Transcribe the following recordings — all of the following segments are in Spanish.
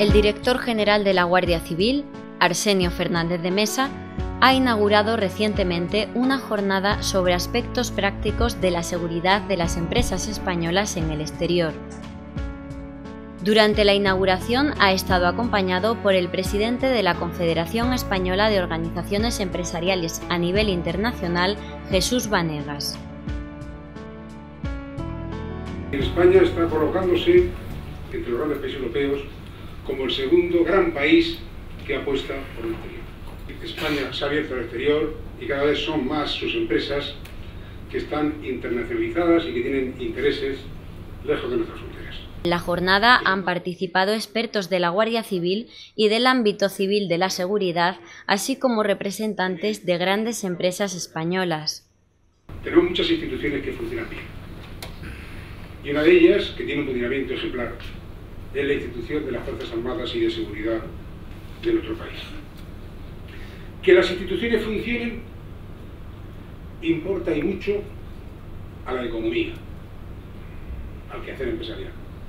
El director general de la Guardia Civil, Arsenio Fernández de Mesa, ha inaugurado recientemente una jornada sobre aspectos prácticos de la seguridad de las empresas españolas en el exterior. Durante la inauguración ha estado acompañado por el presidente de la Confederación Española de Organizaciones Empresariales a nivel internacional, Jesús Vanegas. España está colocándose entre los grandes países europeos como el segundo gran país que apuesta por el exterior. España se ha abierto al exterior y cada vez son más sus empresas que están internacionalizadas y que tienen intereses lejos de nuestras fronteras. En la jornada han participado expertos de la Guardia Civil y del ámbito civil de la seguridad, así como representantes de grandes empresas españolas. Tenemos muchas instituciones que funcionan bien. Y una de ellas, que tiene un funcionamiento ejemplar, es la institución de las Fuerzas Armadas y de Seguridad de nuestro país. Que las instituciones funcionen importa y mucho a la economía, al quehacer empresarial.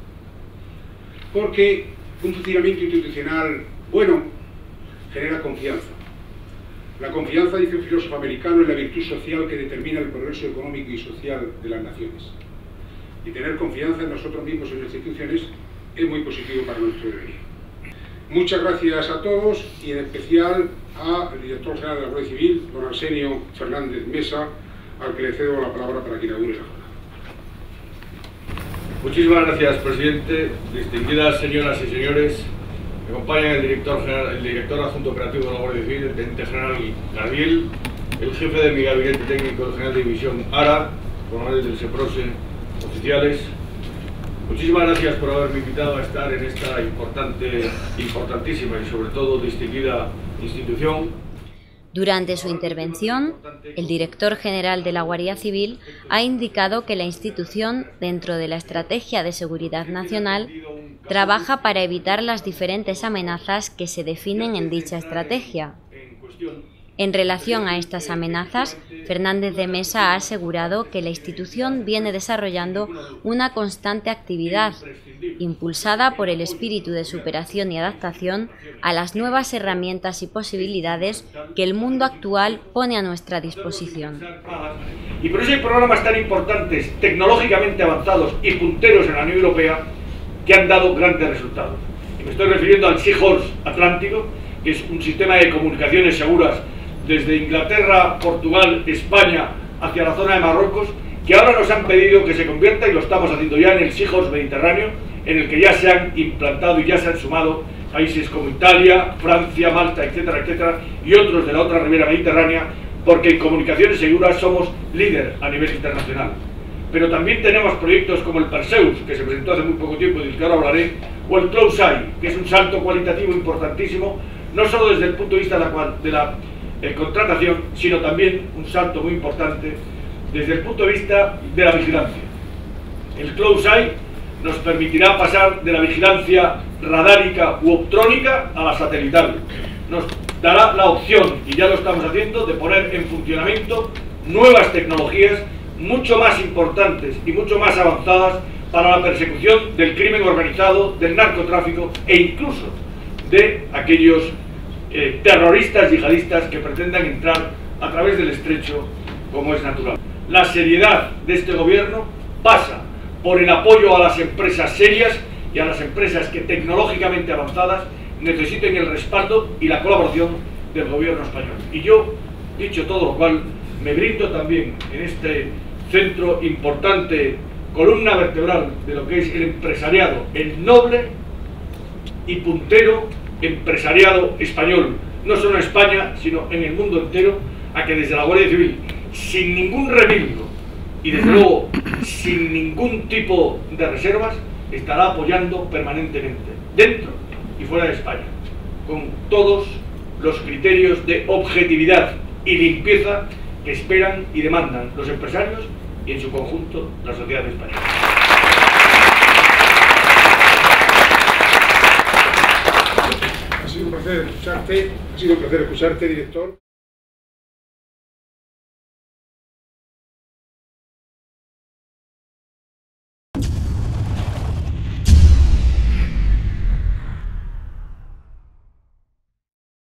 Porque un funcionamiento institucional bueno genera confianza. La confianza, dice un filósofo americano, es la virtud social que determina el progreso económico y social de las naciones. Y tener confianza en nosotros mismos y en las instituciones es muy positivo para nuestro devenir. Muchas gracias a todos y en especial al director general de la Guardia Civil, don Arsenio Fernández Mesa, al que le cedo la palabra para que inaugure la jornada. Muchísimas gracias, presidente. Distinguidas señoras y señores, me acompañan el director adjunto operativo de la Guardia Civil, el teniente general Gabriel, el jefe de mi gabinete técnico, el general de división Ara, coronel del SEPROSE, oficiales. Muchísimas gracias por haberme invitado a estar en esta importantísima y sobre todo distinguida institución. Durante su intervención, el director general de la Guardia Civil ha indicado que la institución, dentro de la Estrategia de Seguridad Nacional, trabaja para evitar las diferentes amenazas que se definen en dicha estrategia. En relación a estas amenazas, Fernández de Mesa ha asegurado que la institución viene desarrollando una constante actividad, impulsada por el espíritu de superación y adaptación a las nuevas herramientas y posibilidades que el mundo actual pone a nuestra disposición. Y por eso hay programas tan importantes, tecnológicamente avanzados y punteros en la Unión Europea, que han dado grandes resultados. Y me estoy refiriendo al Seahorse Atlántico, que es un sistema de comunicaciones seguras desde Inglaterra, Portugal, España, hacia la zona de Marruecos, que ahora nos han pedido que se convierta, y lo estamos haciendo ya, en el Seahorse Mediterráneo, en el que ya se han implantado y ya se han sumado países como Italia, Francia, Malta, etcétera, etcétera, y otros de la otra ribera mediterránea, porque en comunicaciones seguras somos líder a nivel internacional. Pero también tenemos proyectos como el Perseus, que se presentó hace muy poco tiempo y del que ahora hablaré, o el Close Eye, que es un salto cualitativo importantísimo, no solo desde el punto de vista de la contratación, sino también un salto muy importante desde el punto de vista de la vigilancia. El Close Eye nos permitirá pasar de la vigilancia radárica u optrónica a la satelital. Nos dará la opción, y ya lo estamos haciendo, de poner en funcionamiento nuevas tecnologías mucho más importantes y mucho más avanzadas para la persecución del crimen organizado, del narcotráfico e incluso de aquellos terroristas yihadistas que pretendan entrar a través del estrecho, como es natural. La seriedad de este gobierno pasa por el apoyo a las empresas serias y a las empresas que tecnológicamente avanzadas necesiten el respaldo y la colaboración del gobierno español. Y yo, dicho todo lo cual, me brindo también en este centro importante, columna vertebral de lo que es el empresariado, el noble y puntero empresariado español, no solo en España, sino en el mundo entero, a que desde la Guardia Civil, sin ningún remilgo y desde luego sin ningún tipo de reservas, estará apoyando permanentemente, dentro y fuera de España, con todos los criterios de objetividad y limpieza que esperan y demandan los empresarios y en su conjunto la sociedad española. Ha sido un placer escucharte, director.